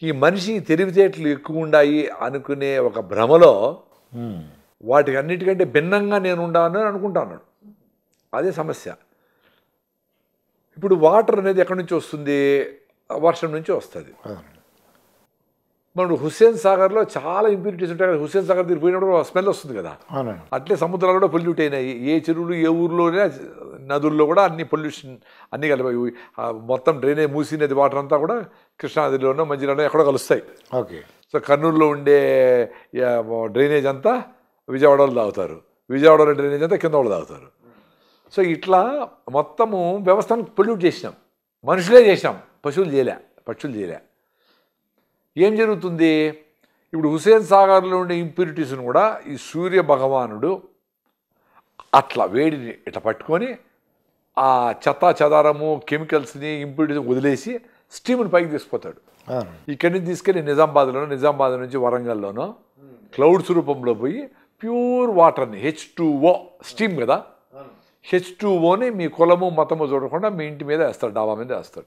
ఈ మనిషి తెలివితేటలు ఎక్కువ ఉండాయి అనుకునే ఒక భ్రమలో వాటికి అన్నిటికంటే భిన్నంగా నేను ఉండాను అని అనుకుంటాను. అదే సమస్య. ఇప్పుడు వాటర్ అనేది ఎక్కడి నుంచి వస్తుంది? వర్షం నుంచి వస్తుంది. మనం హుస్సేన్ సాగర్లో చాలా ఇంప్యూరిటీస్ ఉంటాయి కదా. హుస్సేన్ సాగర్ దగ్గర పోయినప్పుడు స్మెల్ వస్తుంది కదా. అట్లే సముద్రాలు కూడా పొల్యూట్ అయినాయి. ఏ చెరువులు ఏ ఊర్లోనే నదుల్లో కూడా అన్ని పొల్యూషన్ అన్నీ కలిపి మొత్తం డ్రైనేజ్ మూసీ నది వాటర్ అంతా కూడా కృష్ణానదిలోనో మంచిలోనో ఎక్కడో కలుస్తాయి. ఓకే. సో కర్నూలులో ఉండే డ్రైనేజ్ అంతా విజయవాడలో తాగుతారు, విజయవాడలో డ్రైనేజ్ అంతా కింద వాళ్ళు తాగుతారు. సో ఇట్లా మొత్తము వ్యవస్థను పొల్యూట్ చేసినాం. మనుషులే చేసినాం, పశువులు చేయలే, పక్షులు చేయలే. ఏం జరుగుతుంది? ఇప్పుడు హుస్సేన్ సాగర్లో ఉండే ఇంప్యూరిటీస్ను కూడా ఈ సూర్య భగవానుడు అట్లా వేడిని ఇట్లా పట్టుకొని ఆ చెత్త చెదారము కెమికల్స్ని ఇంప్యూరిటీస్ వదిలేసి స్టీమ్ని పైకి తీసుకుపోతాడు. ఇక్కడి నుంచి తీసుకెళ్ళి నిజామాబాద్ నుంచి వరంగల్లోనో క్లౌడ్స్ రూపంలో పోయి ప్యూర్ వాటర్ని H2O స్టీమ్ కదా, H2Oని మీ కులము మతము చూడకుండా మీ ఇంటి మీద వేస్తాడు, డాబా మీద వేస్తాడు.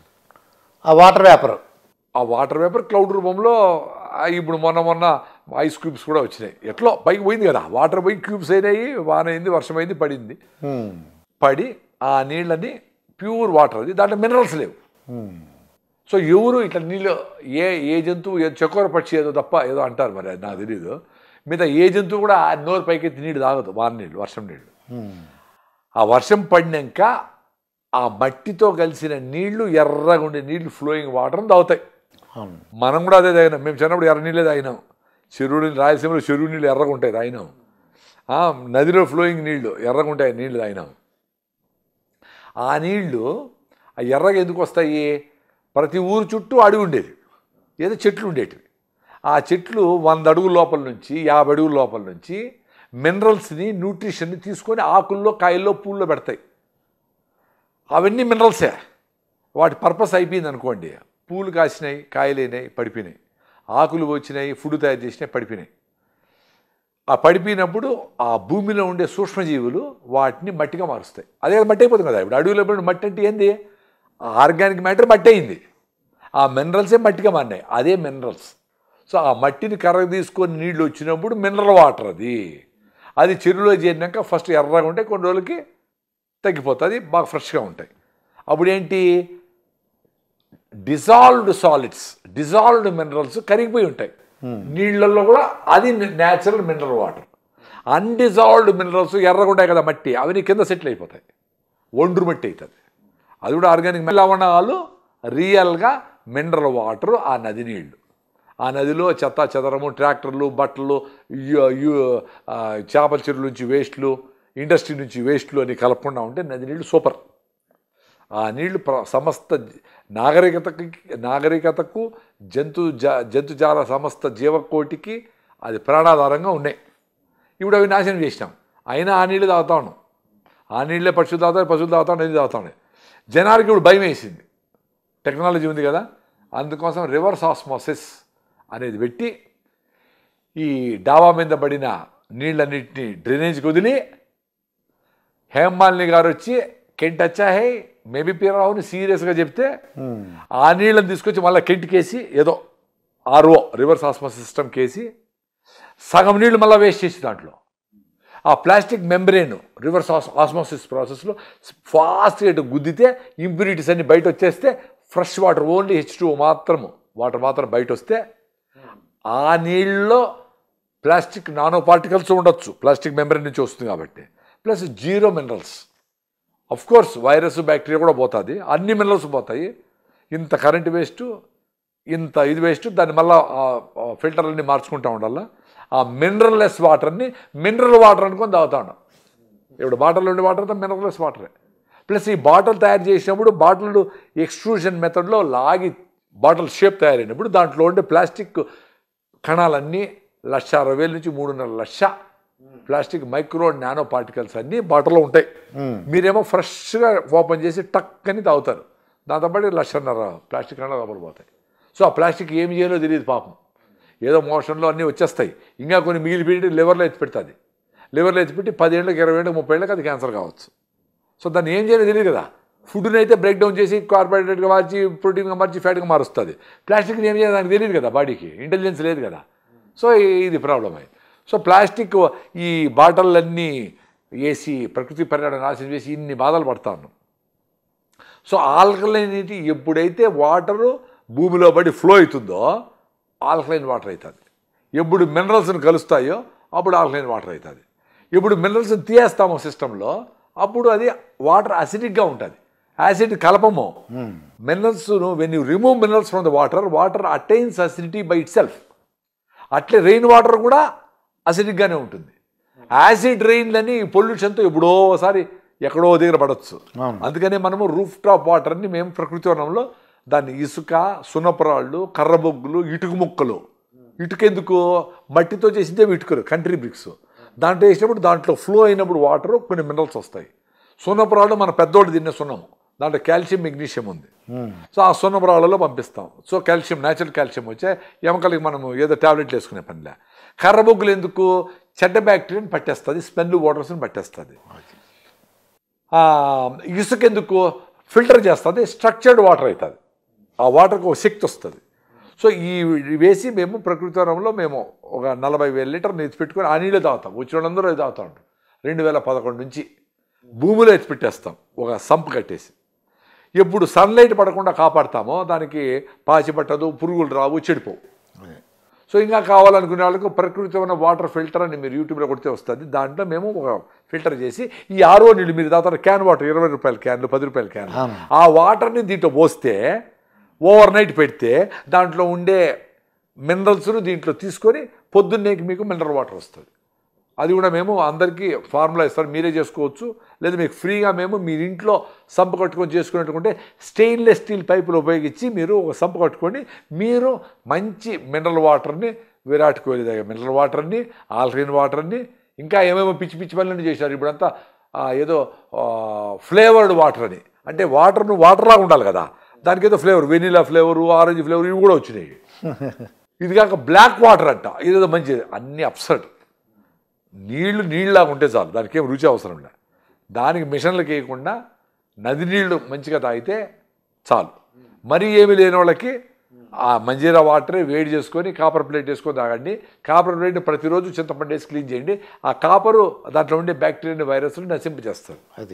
ఆ వాటర్ వేపర్ క్లౌడ్ రూపంలో ఇప్పుడు మొన్న ఐస్ క్యూబ్స్ కూడా వచ్చినాయి. ఎట్లో పైకి పోయింది కదా, వాటర్ పోయి క్యూబ్స్ అయినాయి, వాన అయింది, వర్షం అయింది, పడింది. పడి ఆ నీళ్ళని ప్యూర్ వాటర్, అది దాంట్లో మినరల్స్ లేవు. సో ఎవరు ఇట్లా నీళ్ళు ఏ జంతువు చకోర పక్షి ఏదో తప్ప ఏదో అంటారు, మరి అది నాకు తెలీదు. మీద ఏ జంతువు కూడా నోరు పైకెత్తి నీళ్ళు తాగదు, వాన నీళ్ళు, వర్షం నీళ్ళు. ఆ వర్షం పడినాక ఆ మట్టితో కలిసిన నీళ్లు ఎర్రగా ఉండే నీళ్లు ఫ్లోయింగ్ వాటర్ తాగుతాయి. మనం కూడా అదే తాగినాం. మేము చిన్నప్పుడు ఎర్ర నీళ్ళే తాగినాం. చెరువు నీళ్ళు, రాయలసీమలో చెరువు నీళ్ళు ఎర్రగా ఉంటాయి, తాగినాం. నదిలో ఫ్లోయింగ్ నీళ్లు ఎర్రగా ఉంటాయి, నీళ్లు తాగినాం. ఆ నీళ్లు ఆ ఎర్రగా ఎందుకు వస్తాయి? ప్రతి ఊరు చుట్టూ అడవి ఉండేది, ఏదో చెట్లు ఉండేటివి. ఆ చెట్లు 100 అడుగుల లోపల నుంచి 50 అడుగుల లోపల నుంచి మినరల్స్ని, న్యూట్రిషన్ని తీసుకొని ఆకుల్లో, కాయల్లో, పూల్లో పెడతాయి. అవన్నీ మినరల్సే. వాటి పర్పస్ అయిపోయింది అనుకోండి, పూలు కాసినాయి, కాయలైనాయి, పడిపోయినాయి, ఆకులు వచ్చినాయి, ఫుడ్ తయారు చేసినాయి, పడిపోయినాయి. ఆ పడిపోయినప్పుడు ఆ భూమిలో ఉండే సూక్ష్మజీవులు వాటిని మట్టిగా మారుస్తాయి. అదే మట్టి అయిపోతుంది కదా. ఇప్పుడు అడవిలో మట్టి అంటే ఏంది? ఆర్గానిక్ మ్యాటర్ మట్టి అయింది, ఆ మినరల్సే మట్టిగా మారినాయి, అదే మినరల్స్. సో ఆ మట్టిని కర్రకు తీసుకొని నీళ్ళు వచ్చినప్పుడు మినరల్ వాటర్ అది చెరువులో చేరినాక ఫస్ట్ ఎర్రగా ఉంటాయి, కొన్ని రోజులకి తగ్గిపోతుంది, బాగా ఫ్రెష్గా ఉంటాయి. అప్పుడు ఏంటి? డిజాల్వ్డ్ సాలిడ్స్, డిజాల్వ్డ్ మినరల్స్ కరిగిపోయి ఉంటాయి నీళ్ళల్లో కూడా, అది natural mineral water. Undissolved minerals ఎర్రగా ఉంటాయి కదా మట్టి, అవి కింద సెటిల్ అయిపోతాయి, ఒండ్రు మట్టి అవుతుంది. అది కూడా ఆర్గానిక్. లవణాలు రియల్గా మినరల్ వాటర్ ఆ నది నీళ్ళు. ఆ నదిలో చెత్త చెదరము, ట్రాక్టర్లు, బట్టలు, చేపల చెరువుల నుంచి వేస్ట్లు, ఇండస్ట్రీ నుంచి వేస్ట్లు అని కలపకుండా ఉంటే నది నీళ్ళు సూపర్. ఆ నీళ్లు సమస్త నాగరికతకు జంతుజాల సమస్త జీవకోటికి అది ప్రాణాధారంగా ఉన్నాయి. ఇప్పుడు అవి నాశనం చేసినాం, అయినా ఆ నీళ్ళు తాగుతా ఉన్నాం. ఆ నీళ్ళే పశువులు తాగుతాయి, పశువులు తాగుతా నది తాగుతా ఉన్నాయి. జనాలకి ఇప్పుడు భయం వేసింది, టెక్నాలజీ ఉంది కదా, అందుకోసం రివర్స్ ఆస్మోసిస్ అనేది పెట్టి ఈ డాబా మీద పడిన నీళ్ళన్నింటినీ డ్రైనేజ్కి వదిలి, హేమాలిని గారు వచ్చి కెంట్ వచ్చా హే మేబీ పీరావుని సీరియస్గా చెప్తే ఆ నీళ్ళని తీసుకొచ్చి మళ్ళీ కెంట్కేసి ఏదో RO రివర్స్ ఆస్మోసిస్ సిస్టమ్ కేసి సగం నీళ్లు మళ్ళీ వేస్ట్ చేసి దాంట్లో ఆ ప్లాస్టిక్ మెంబ్రేన్ రివర్స్ ఆస్మోసిస్ ప్రాసెస్లో ఫాస్ట్గా గుద్దితే ఇంప్యూరిటీస్ అన్ని బయట వచ్చేస్తే fresh water, only H2O water మాత్రం బయట వస్తే ఆ నీళ్ళలో ప్లాస్టిక్ నానో పార్టికల్స్ ఉండొచ్చు, ప్లాస్టిక్ మెంబ్రేన్ నుంచి వస్తుంది కాబట్టి, ప్లస్ 0 మినరల్స్. అఫ్ కోర్స్ వైరస్, బ్యాక్టీరియా కూడా పోతుంది, అన్ని మినరల్స్ పోతాయి. ఇంత కరెంట్ వేస్ట్, ఇంత ఇది వేస్ట్, దాన్ని మళ్ళీ ఫిల్టర్లన్నీ మార్చుకుంటూ ఉండాలి. ఆ మినరల్లెస్ వాటర్ని మినరల్ వాటర్ అనుకొని తాగుతా ఉన్నాం. ఇప్పుడు బాటిల్లో ఉండే వాటర్ అంతా మినరల్లెస్ వాటరే. ప్లస్ ఈ బాటిల్ తయారు చేసినప్పుడు బాటిల్ ఎక్స్ట్రూషన్ మెథడ్లో లాగి బాటిల్ షేప్ తయారైనప్పుడు దాంట్లో ఉండే ప్లాస్టిక్ కణాలన్నీ 1,60,000 నుంచి 3.5 లక్ష ప్లాస్టిక్ మైక్రో నానో పార్టికల్స్ అన్నీ బాటిల్లో ఉంటాయి. మీరేమో ఫ్రెష్గా ఓపెన్ చేసి టక్ అని తాగుతారు, దాంతోపాటు 1.5 లక్ష ప్లాస్టిక్ కణాలు లోపల పోతాయి. సో ఆ ప్లాస్టిక్ ఏమి చేయాలో తెలియదు పాపం, ఏదో మోషన్లో అన్నీ వచ్చేస్తాయి. ఇంకా కొన్ని మిగిలిపెట్టి లివర్లో ఎత్తి పెడుతుంది, లివర్లో ఎత్తిపెట్టి 10 ఏళ్ళకి 20 ఏళ్ళకి 30 ఏళ్ళకి అది క్యాన్సర్ కావచ్చు. సో దాన్ని ఏం చేయాలో తెలియదు కదా, ఫుడ్ని అయితే బ్రేక్ డౌన్ చేసి కార్బోహైడ్రేట్గా మార్చి ప్రోటీన్గా మార్చి ఫ్యాట్గా మారుస్తుంది. ప్లాస్టిక్ని ఏం చేయాలి దానికి తెలియదు కదా, బాడీకి ఇంటెలిజెన్స్ లేదు కదా. సో ఇది ప్రాబ్లం అయింది. సో ప్లాస్టిక్ ఈ బాటిళ్ళన్నీ వేసి ప్రకృతి పర్యావరణ నాశనం చేసి ఇన్ని బాధలు పడతా ఉన్నాం. సో ఆల్కలైనిటీ ఎప్పుడైతే వాటరు భూమిలో పడి ఫ్లో అవుతుందో ఆల్కలైన్ వాటర్ అవుతుంది. ఎప్పుడు మినరల్స్ని కలుస్తాయో అప్పుడు ఆల్కలైన్ వాటర్ అవుతుంది. ఎప్పుడు మినరల్స్ని తీయేస్తామో సిస్టంలో అప్పుడు అది వాటర్ అసిడిక్గా ఉంటుంది. యాసిడ్ కలపము. మినరల్స్ను when you remove minerals from the water attains acidity by itself. అట్లే రెయిన్ వాటర్ కూడా అసిడిక్గానే ఉంటుంది. యాసిడ్ రెయిన్లని పొల్యూషన్తో ఎప్పుడో ఒకసారి ఎక్కడో దగ్గర పడవచ్చు. అందుకనే మనము రూఫ్ టాప్ వాటర్ని మేము ప్రకృతి వనంలో దాన్ని ఇసుక, సున్నపురాళ్ళు, కర్రబొగ్గులు, ఇటుక ముక్కలు, ఇటుకెందుకు మట్టితో చేసిందే ఇటుకలు, కంట్రీ బ్రిక్స్, దాంట్లో వేసినప్పుడు దాంట్లో ఫ్లో అయినప్పుడు వాటర్ కొన్ని మినరల్స్ వస్తాయి. సున్నపురాళ్ళు మన పెద్దోళ్ళు తినే సున్నము, దాంట్లో కాల్షియం మెగ్నీషియం ఉంది. సో ఆ సున్నపురాళ్ళలో పంపిస్తాం. సో కాల్షియం, న్యాచురల్ కాల్షియం వచ్చే ఎముకలకి మనము ఏదో ట్యాబ్లెట్లు వేసుకునే పనిలే. కర్రబొగ్గులు ఎందుకు చెడ్డ బ్యాక్టీరియాని పట్టేస్తుంది, స్మెల్ వాటర్స్ని పట్టేస్తుంది. ఇసుక ఎందుకు ఫిల్టర్ చేస్తుంది, స్ట్రక్చర్డ్ వాటర్ అవుతుంది. ఆ వాటర్కి ఒక శక్తి వస్తుంది. సో ఈ వేసి మేము ప్రకృతి వనంలో మేము ఒక 40,000 లీటర్లు ఎత్తిపెట్టుకొని ఆ నీళ్ళు తాగుతాం. వచ్చిన వాళ్ళందరూ అది తాగుతూ ఉంటాం. 2011 నుంచి భూమిలో ఎత్తిపెట్టేస్తాం ఒక సంప్ కట్టేసి. ఎప్పుడు సన్లైట్ పడకుండా కాపాడుతామో దానికి పాచి పట్టదు, పురుగులు రావు, చెడిపోవు. సో ఇంకా కావాలనుకునే వాళ్ళకు ప్రకృతి ఉన్న వాటర్ ఫిల్టర్ అని మీరు యూట్యూబ్లో కొడితే వస్తుంది. దాంట్లో మేము ఒక ఫిల్టర్ చేసి ఈ ఆర్ఓ నీళ్ళు మీరు తాగుతారు, క్యాన్ వాటర్ 20 రూపాయల క్యాన్లు, 10 రూపాయల క్యాన్లు, ఆ వాటర్ని దీంట్లో పోస్తే ఓవర్ నైట్ పెడితే దాంట్లో ఉండే మినరల్స్ను దీంట్లో తీసుకొని పొద్దున్నే మీకు మినరల్ వాటర్ వస్తుంది. అది కూడా మేము అందరికీ ఫార్ములా ఇస్తారు, మీరే చేసుకోవచ్చు. లేదా మీకు ఫ్రీగా మేము మీరు ఇంట్లో సంపు కట్టుకొని చేసుకున్నట్టుకుంటే స్టెయిన్లెస్ స్టీల్ పైపులు ఉపయోగించి మీరు ఒక సంపు కట్టుకొని మీరు మంచి మినరల్ వాటర్ని, విరాట్ కోహ్లీ దగ్గర మినరల్ వాటర్ని, ఆల్కలైన్ వాటర్ని, ఇంకా ఏమేమో పిచ్చి పిచ్చి పనులన్నీ చేశారు. ఇప్పుడంతా ఏదో ఫ్లేవర్డ్ వాటర్ అని, అంటే వాటర్ను వాటర్లాగా ఉండాలి కదా, దానికి ఏదో flavour, vanilla flavour, orange flavour ఇవి కూడా వచ్చినాయి. ఇది కాక బ్లాక్ వాటర్ అంట, ఇదేదో మంచిది. అన్నీ అప్సెట్. నీళ్ళలాగా ఉంటే చాలు, దానికి ఏం రుచి అవసరం లేదు. దానికి మిషన్లకు వేయకుండా నది నీళ్లు మంచిగా తాగితే చాలు. మరీ ఏమీ లేని వాళ్ళకి ఆ మంజీరా వాటరే వేడి చేసుకొని కాపర్ ప్లేట్ వేసుకొని తాగండి. కాపర్ ప్లేట్ని ప్రతిరోజు చింతపండు వేసి క్లీన్ చేయండి. ఆ కాపరు దాంట్లో ఉండే బ్యాక్టీరియా వైరస్ని నశింపజేస్తారు. అది